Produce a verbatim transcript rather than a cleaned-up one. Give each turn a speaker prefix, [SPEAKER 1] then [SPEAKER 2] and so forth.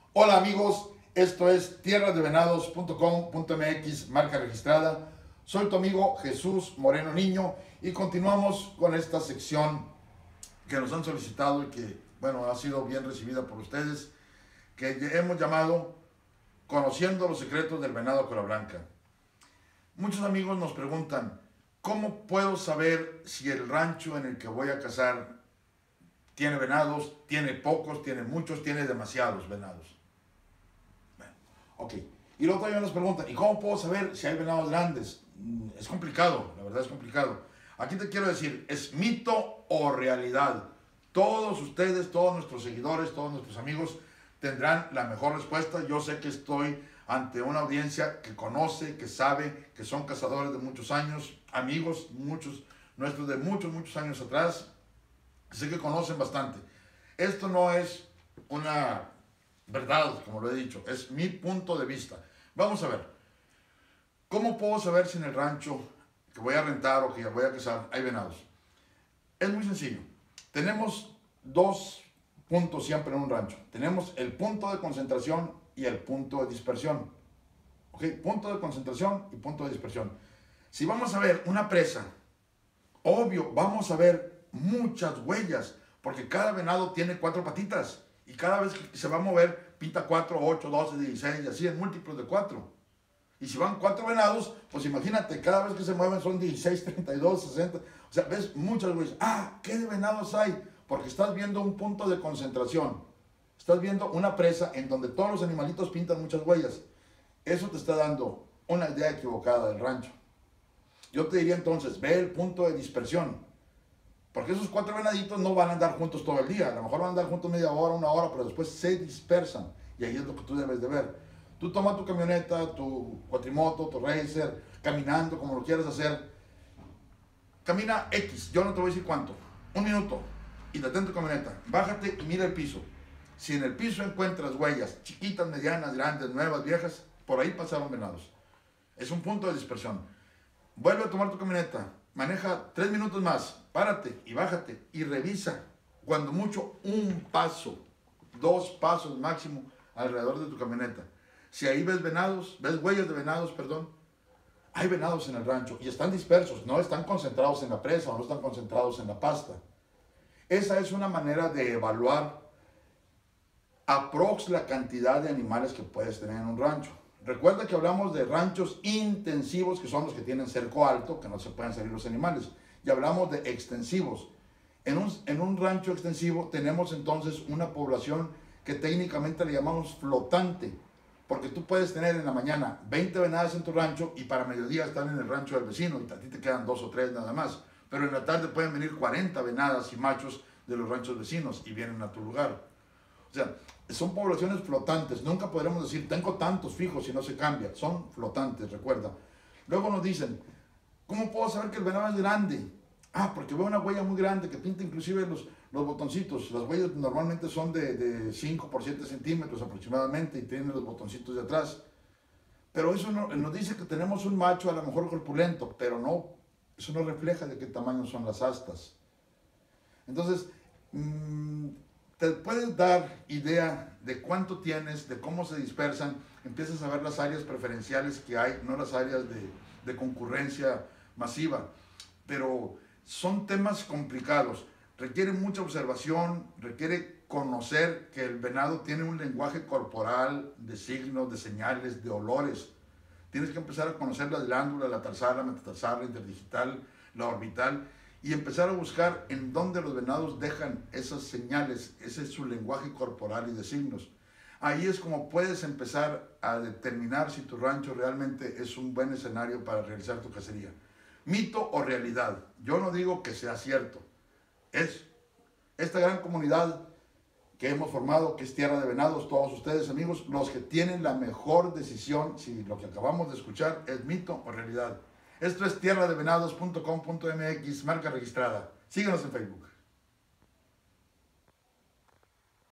[SPEAKER 1] Hola amigos, esto es tierra de venados punto com punto m x, marca registrada. Soy tu amigo Jesús Moreno Niño y continuamos con esta sección que nos han solicitado y que, bueno, ha sido bien recibida por ustedes, que hemos llamado Conociendo los secretos del venado cola blanca. Muchos amigos nos preguntan, ¿cómo puedo saber si el rancho en el que voy a cazar tiene venados, tiene pocos, tiene muchos, tiene demasiados venados? Bueno, ok. Y luego todavía nos preguntan, ¿y cómo puedo saber si hay venados grandes? Es complicado, la verdad es complicado. Aquí te quiero decir, ¿es mito o realidad? Todos ustedes, todos nuestros seguidores, todos nuestros amigos tendrán la mejor respuesta. Yo sé que estoy ante una audiencia que conoce, que sabe, que son cazadores de muchos años, amigos, muchos nuestros de muchos, muchos años atrás. Sé que conocen bastante. Esto no es una verdad, como lo he dicho, es mi punto de vista. Vamos a ver, ¿cómo puedo saber si en el rancho que voy a rentar o que voy a cazar hay venados? Es muy sencillo. Tenemos dos puntos siempre en un rancho. Tenemos el punto de concentración y el punto de dispersión. ¿Ok? Punto de concentración y punto de dispersión. Si vamos a ver una presa, obvio, vamos a ver muchas huellas, porque cada venado tiene cuatro patitas y cada vez que se va a mover pinta cuatro, ocho, doce, dieciséis y así en múltiplos de cuatro. Y si van cuatro venados, pues imagínate, cada vez que se mueven son dieciséis, treinta y dos, sesenta. O sea, ves muchas huellas. Ah, ¿qué de venados hay? Porque estás viendo un punto de concentración. Estás viendo una presa en donde todos los animalitos pintan muchas huellas. Eso te está dando una idea equivocada del rancho. Yo te diría entonces, ve el punto de dispersión. Porque esos cuatro venaditos no van a andar juntos todo el día. A lo mejor van a andar juntos media hora, una hora, pero después se dispersan. Y ahí es lo que tú debes de ver. Tú toma tu camioneta, tu cuatrimoto, tu racer, caminando, como lo quieras hacer. Camina X, yo no te voy a decir cuánto. Un minuto. Y detén tu camioneta. Bájate y mira el piso. Si en el piso encuentras huellas chiquitas, medianas, grandes, nuevas, viejas, por ahí pasaron venados. Es un punto de dispersión. Vuelve a tomar tu camioneta. Maneja tres minutos más. Párate y bájate y revisa. Cuando mucho, un paso, dos pasos máximo alrededor de tu camioneta. Si ahí ves venados, ves huellas de venados, perdón, hay venados en el rancho y están dispersos, no están concentrados en la presa o no están concentrados en la pasta. Esa es una manera de evaluar aprox la cantidad de animales que puedes tener en un rancho. Recuerda que hablamos de ranchos intensivos, que son los que tienen cerco alto, que no se pueden salir los animales, y hablamos de extensivos. En un, en un rancho extensivo tenemos entonces una población que técnicamente le llamamos flotante, porque tú puedes tener en la mañana veinte venadas en tu rancho y para mediodía están en el rancho del vecino y a ti te quedan dos o tres nada más. Pero en la tarde pueden venir cuarenta venadas y machos de los ranchos vecinos y vienen a tu lugar. O sea, son poblaciones flotantes. Nunca podremos decir, tengo tantos fijos y no se cambia. Son flotantes, recuerda. Luego nos dicen, ¿cómo puedo saber que el venado es grande? Ah, porque veo una huella muy grande que pinta inclusive los, los botoncitos. Las huellas normalmente son de, de cinco por siete centímetros aproximadamente y tienen los botoncitos de atrás. Pero eso no, nos dice que tenemos un macho a lo mejor corpulento, pero no, eso no refleja de qué tamaño son las astas. Entonces, mmm, te puedes dar idea de cuánto tienes, de cómo se dispersan, empiezas a ver las áreas preferenciales que hay, no las áreas de, de concurrencia masiva. Pero son temas complicados, requiere mucha observación, requiere conocer que el venado tiene un lenguaje corporal de signos, de señales, de olores. Tienes que empezar a conocer la glándula, la tarsal, la metatarsal, la interdigital, la orbital, y empezar a buscar en dónde los venados dejan esas señales, ese es su lenguaje corporal y de signos. Ahí es como puedes empezar a determinar si tu rancho realmente es un buen escenario para realizar tu cacería. Mito o realidad, yo no digo que sea cierto, es esta gran comunidad que hemos formado, que es Tierra de Venados, todos ustedes amigos, los que tienen la mejor decisión si lo que acabamos de escuchar es mito o realidad. Esto es tierra de venados punto com punto m x, marca registrada. Síguenos en Facebook.